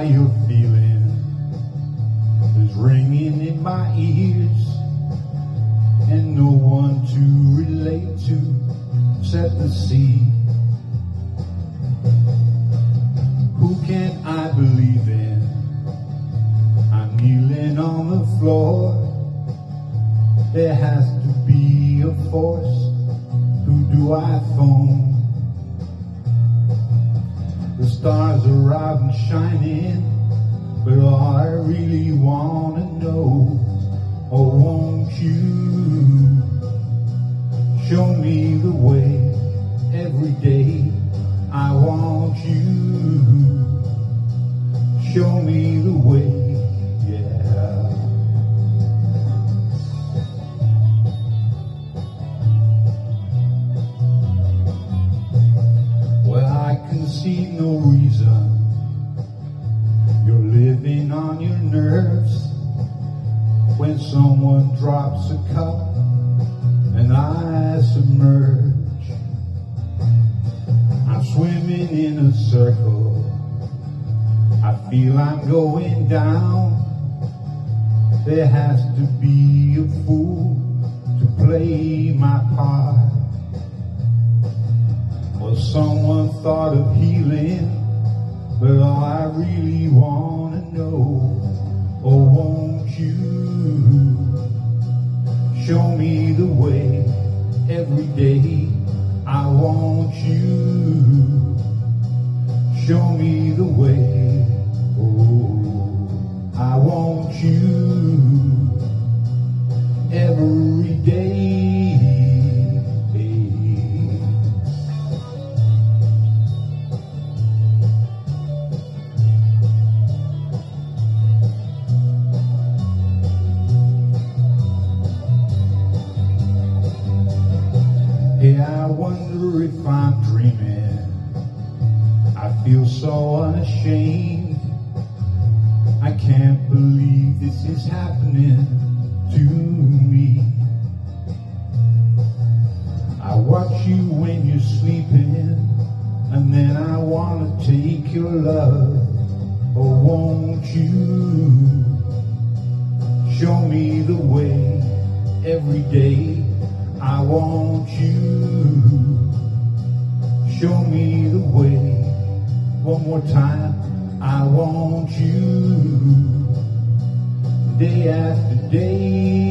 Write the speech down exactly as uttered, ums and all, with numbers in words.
you're feeling is ringing in my ears, and no one to relate to except the sea. Who can I believe in? I'm kneeling on the floor. There has to be a force. Who do I phone? The stars are out and shining, but all I really want to know, oh, won't you show me the way every day? I want you, show me the way, yeah. Well, I can see no reason. You're living on your nerves. When someone drops a cup and I submerge, I'm swimming in a circle. I feel I'm going down. There has to be a fool to play my part. Well, someone thought of healing, but all I really want to know, oh, won't you show me the way every day? I want you, show me the way, oh, I want you every day. Yeah, I wonder if I'm dreaming. I feel so unashamed. I can't believe this is happening to me. I watch you when you're sleeping, and then I want to take your love. Oh, won't you show me the way every day? I want you, show me the way. One more time, I want you, day after day.